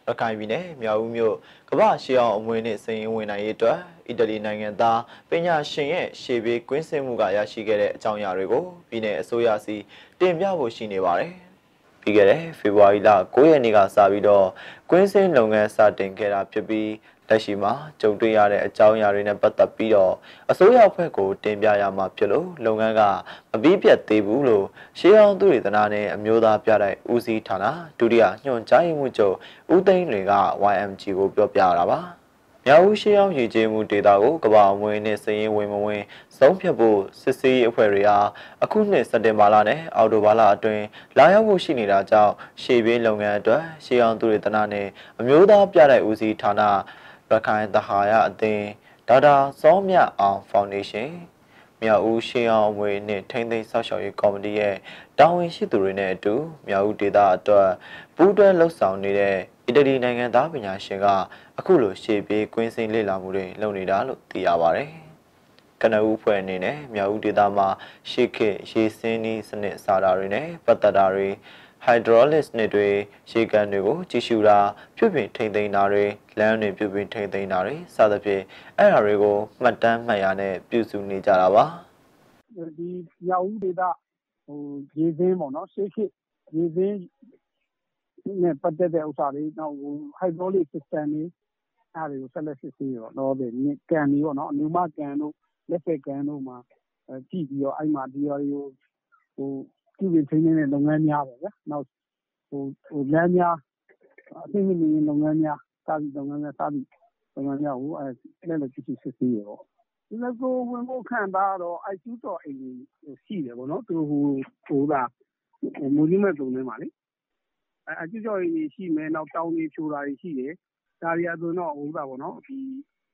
ရခိုင်ပြည်နယ်မြောက်ဦးမြို့ကမ္ဘာရှေးအောင်အမွေနဲ့စည်ရင်ဝင်နိုင်ရေးအတွက်အီတလီနိုင်ငံသားပညာရှင်ရဲ့ရှေ့ပြေးကွင်းဆင်းမှုကရရှိခဲ့တဲ့အကြောင်းအရာတွေကိုပြည်내အစိုးရစီတင်ပြဖို့ရှိနေပါတယ်။ပြီးခဲ့တဲ့ဖေဖော်ဝါရီလ9ရက်နေ့ကစပြီးတော့ကွင်းဆင်းလုပ်ငန်းစတင်ခဲ့တာဖြစ်ပြီးလက်ရှိမှာကြုံတွေ့ရတဲ့အကြောင်းအရာတွေနဲ့ပတ်သက်ပြီးတော့အစိုးရအဖွဲ့ကိုတင်ပြရမှာဖြစ်လို့လုပ်ငန်းကမပြီးပြတ်သေးဘူးလို့ရှေးအောင်သူတွေသနာနဲ့အမျိုးသားပြတဲ့ဦးစီးဌာနဒုတိယညွှန်ကြားရေးမှူးချုပ်ဦးသိန်းတွေက YMG ကိုပြောပြတာပါ။မြောက်ဦးရှေးအောင်ရည်ကြည်မှုဒေတာကိုကမ္ဘာအမွေနဲ့စည်ရင်ဝင်မဝင်ဆုံးဖြတ်ဖို့စစ်ဆေးရေးအဖွဲ့တွေဟာအခုနှစ်စက်တင်ဘာလနဲ့အောက်တိုဘာလအတွင်းလာရောက်ဖို့ရှိနေတာကြောင့်ရှေးပြေးလုပ်ငန်းအတွက်ရှေးအောင်သူတွေသနာနဲ့အမျိုးသားပြတဲ့ဦးစီးဌာနရခိုင်သဟာယအသင်းဒေါက်တာစောမြအောင်ဖောင်ဒေးရှင်းမြောက်ဦးရှေးအောင်အမွေနဲ့ထိန်းသိမ်းဆောက်ရှောက်ရေးကော်မတီရဲ့တာဝန်ရှိသူတွေနဲ့အတူမြောက်ဦးဒေသအတွက်ပူးတွဲလှုပ်ဆောင်နေတဲ့အီတလီနိုင်ငံသားပညာရှင်ကအခုလိုရှေ့ပြေးကွင်းစင်းလေ့လာမှုတွေလုပ်နေတာလို့သိရပါတယ်။ကနဦးဖွဲ့အနေနဲ့မြောက်ဦးဒေသမှာရှေ့ခေတ်ရေစင်းနီးစနစ်စာတာတွေနဲ့ပတ်သက်တာတွေhydraulic နဲ့တွေရေကန်တွေကိုကြီးစုတာပြုပြင်ထိန်းသိမ်းတာတွေလမ်းတွေပြုပြင်ထိန်းသိမ်းတာတွေစသဖြင့်အဲ့ဒါတွေကိုမှတ်တမ်းမှတ်ရနဲ့ပြုစုနေကြတာပါဒီမြောက်ဦးဒေသရေစင်းပေါ့နော်ရှေ့ခေတ်ရေစင်းနဲ့ပတ်သက်တဲ့ဥစ္စာတွေနောက်hydraulic system တွေအားတွေကိုဆက်လက်စစ်ဆေးရောတော့ဒီကန်တွေပေါ့နော်အနုမကန်တို့လက်ဖက်ကန်တို့မှာကြည့်ပြီးတော့အဲ့မှာဒီဟာတွေကိုပြုပြင်ထိန်းသိမ်းတဲ့လုပ်ငန်းများပေါ့ဗျာနောက်လမ်းများအသိဉာဏ်လုပ်ငန်းများစာပြီးလုပ်ငန်းများစာပြီးလုပ်ငန်းများကိုအဲ့လိုကြည့်စစ်ဆေးရောဒီလိုကိုဝင်ဖို့ခံတာတော့အဲ့ကျူးတော်အိမ်ကြီးရှိတယ်ပေါ့နော်သူဟိုကမူကြီးမဲ့တုံထဲမှာလေအဲ့ကျူးတော်အိမ်ကြီးရှိမယ်နောက်တောင်းကြီးဖြိုတာရှိတယ်ဒါတွေအဆိုတော့ဟိုကပေါ့နော်ဒီ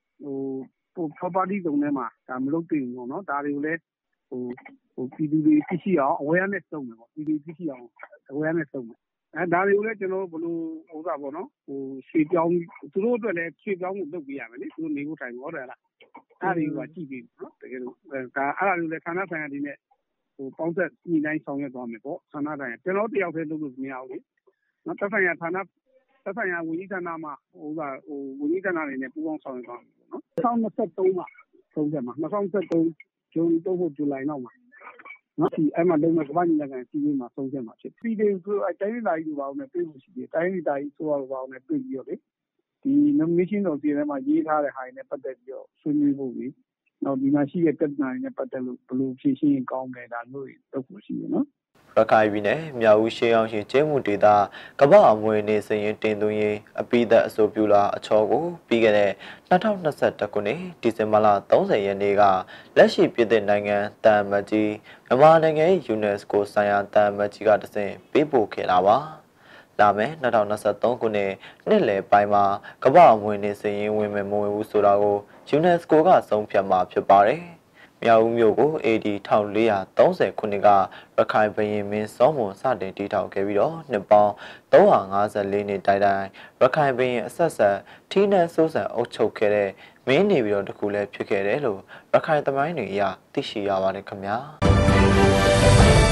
property တုံထဲမှာဒါမလုပ်တင်ဘူးပေါ့နော်ဒါတွေကိုလည်းပြည်သူတွေသိရှိအောင် awareness လုပ်မယ်ပေါ့ပြည်သူသိရှိအောင် awareness လုပ်မယ်ဒါတွေကိုလည်းကျွန်တော်တို့ဘယ်လိုဟိုကပေါ့နော်ရှေ့ပြောင်းသူတို့အတွက်လည်းရှေ့ပြောင်းမှုလုပ်ပေးရမယ်လေသူတို့နေဖို့ထိုင်ဖို့ဟုတ်တယ်လားအဲ့ဒီကကြည့်ပြီးနော်တကယ်လို့ဒါအဲ့ဒါတွေလည်းဌာနဆိုင်ရာတွေနဲ့ပေါင်းဆက်ညှိနှိုင်းဆောင်ရွက်သွားမယ်ပေါ့ဌာနဆိုင်ရာကျွန်တော်တယောက်တည်းလုပ်လို့မရဘူးလေနော်သက်ဆိုင်ရာဌာနသက်ဆိုင်ရာဝန်ကြီးဌာနမှာဝန်ကြီးဌာနတွေနဲ့ပူးပေါင်းဆောင်ရွက်သွားမယ်ပေါ့နော်2023မှာဆုံးဖြတ်မှာ2023ဇွန်3 ဇူလိုင်နောက်မှာနော်ဒီအဲ့မှာလုံးဝကမ္ဘာ့ညီလာခံစီးပွားမှာဆုံးဖြတ်မှာဖြစ်ပြီးတယ်ဆိုတိုင်းဒေသကြီးတို့ဘာလို့လဲတွေ့လို့ရှိတယ်တိုင်းဒေသကြီးဆိုတော့ဘာလို့လဲတွေ့ပြီးတော့လေဒီ nomination တော်ပြည်ထဲမှာရေးထားတဲ့ဟာတွေနဲ့ပတ်သက်ပြီးတော့ဆွေးနွေးဖို့ပြီးနောက်ဒီမှာရှိတဲ့ပြဿနာတွေနဲ့ပတ်သက်လို့ဘယ်လိုဖြေရှင်းရင်ကောင်းလဲဒါမျိုးတွေလုပ်ဖို့ရှိတယ်နော်ရခိုင်ပြည်နယ်မြောက်ဦးရှေးအောင်ရှင်ကျဲမှုဒေသကမ္ဘာအမွေနေစရင်တင်သွင်းရေးအပိသက်အဆိုပြုလာအချောကိုပြီးခဲ့တဲ့2021ခုနှစ်ဒီဇင်ဘာလ30ရက်နေ့ကလက်ရှိပြည်သစ်နိုင်ငံတန်မကြီးမြန်မာနိုင်ငံရဲ့ UNESCO ဆိုင်ရာတန်မကြီးကတဆင့်ပေးပို့ခဲ့တာပါလာမယ်2023ခုနှစ်နှစ်လယ်ပိုင်းမှာကမ္ဘာအမွေနေစရင်ဝင်မယ်မဝင်ဘူးဆိုတာကို UNESCO ကဆုံးဖြတ်မှာဖြစ်ပါတယ်မြောက်ဦးမြို့ကို AD 1430ခုနှစ်ကရခိုင်ဘုရင်မင်းစောမွန်စတင်တည်ထောင်ခဲ့ပြီးတော့နှစ်ပေါင်း354နှစ်တိုင်တိုင်ရခိုင်ဘုရင်အဆက်ဆက်ထီးနှံစိုးစံအုပ်ချုပ်ခဲ့တဲ့မင်းနေပြီးတော့တခုလည်းဖြစ်ခဲ့တယ်လို့ရခိုင်သမိုင်းတွေအရသိရှိရပါတယ်ခင်ဗျာ